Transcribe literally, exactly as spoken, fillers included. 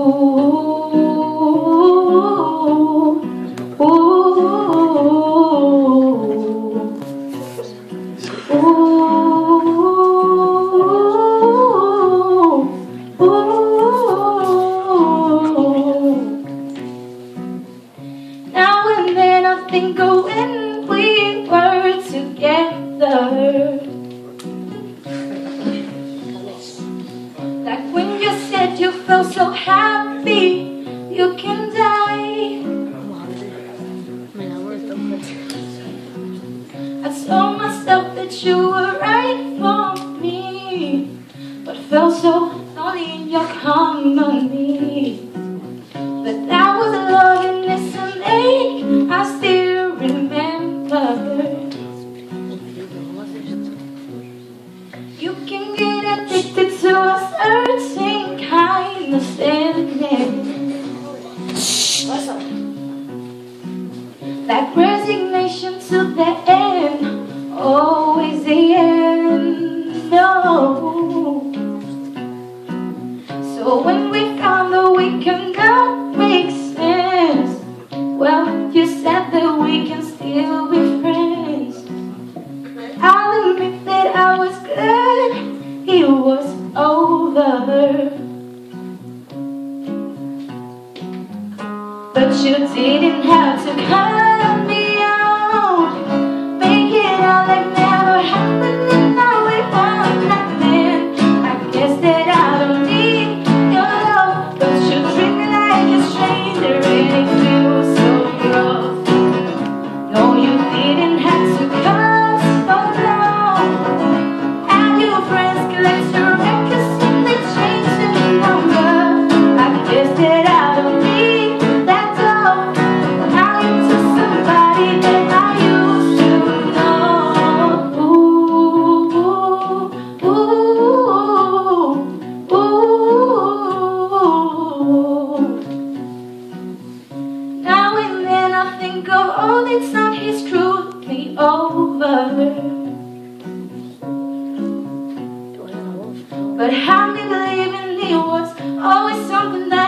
think of when we were together, like when you said you felt so happy you can die. I told myself that you were right for me, but felt so lonely in your company. But that was a long innocent age, I still remember. You can get addicted to a certain kind of sadness, like resignation to the end, always the end, no. So when we found that we cannot make sense, well, you said that we can still be friends. I'll admit that I was glad it was over, but you didn't have to cut me out, make it out like never happened, and now we want nothing. I guess that I don't need your love, but you treat me like a stranger and it feels so rough. No, you didn't have to cut so long, and your friends collect your records and they change the number. I guess that I don't need that love. Now you're just somebody that I used to know. Ooh, ooh, ooh, ooh. Now and then I think of all the time he screwed me over, but had me believing it was always something that